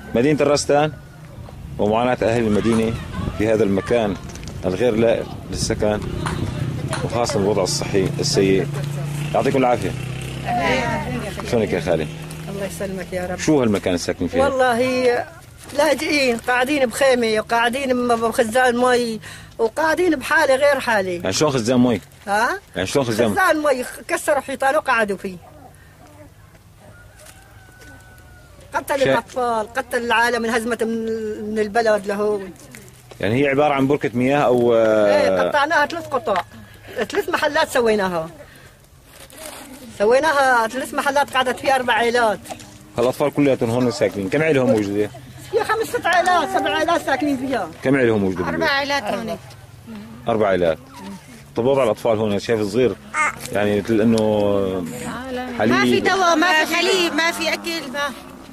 مدينة الرستان ومعاناة أهل المدينة في هذا المكان الغير لائق للسكن، وخاصة الوضع الصحي السيء. يعطيكم العافية. شلونك يا خالي؟ الله يسلمك يا رب. شو هالمكان الساكن فيه؟ والله لاجئين قاعدين بخيمة وقاعدين بخزان مي وقاعدين بحالة غير حالة. يعني شلون خزان مي؟ ها؟ يعني شلون خزان مي؟ خزان مي كسروا حيطانه وقعدوا فيه. قتل الأطفال، قتل العالم، انهزمت من البلد لهون. يعني هي عبارة عن بركة مياه أو ايه قطعناها 3 قطع، 3 محلات سويناها 3 محلات قعدت فيها 4 عائلات. هالأطفال كلياتهم هون ساكنين، كم عائلة هم موجودة؟ فيها 5 6 عائلات 7 عائلات ساكنين فيها. كم عائلة هم موجودة؟ 4 عائلات هون. 4 عائلات. طب وضع الأطفال هون شايف صغير، يعني مثل إنه حليب، ما في دواء، ما في حليب، ما في أكل، ما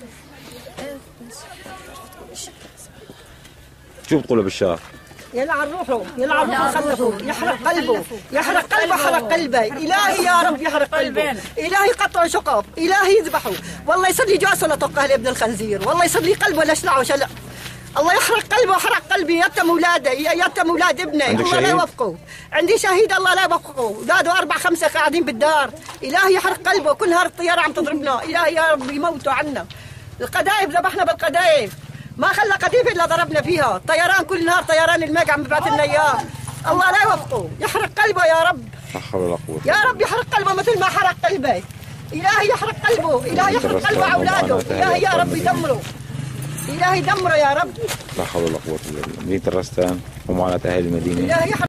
شو بتقولوا بالشهر؟ يلعن روحه، يلعن روحه، خلفه، يحرق قلبه، يحرق قلبه، حرق قلبه. إلهي يا رب يحرق قلبه، إلهي قطع شقف، إلهي يذبحه، والله يصير لي جاسه لطقه لابن الخنزير، والله يصير لي قلبه لشلعه شلع. الله يحرق قلبه وحرق قلبي، يتم اولاده، يتم اولاد ابني، الله لا يوفقه. عندي شهيد الله لا يوفقه، اولاده 4 5 قاعدين بالدار، إلهي يحرق قلبه، كل نهار الطياره عم تضربنا، إلهي يا رب يموتوا عنا. القذائف ذبحنا بالقذائف، ما خلى قذيفه الا ضربنا فيها، طيران كل نهار طيران الميج عم ببعث لنا اياه، الله لا يوفقه، يحرق قلبه يا رب. لا حول ولا قوة. يا رب يحرق قلبه مثل ما حرق قلبي، إلهي يحرق قلبه، إلهي يحرق قلبه أولاده، إلهي يا رب يدمره، إلهي دمره يا رب. لا حول ولا قوة إلا بالله. مدينة الرستان ومعاناة أهل المدينة.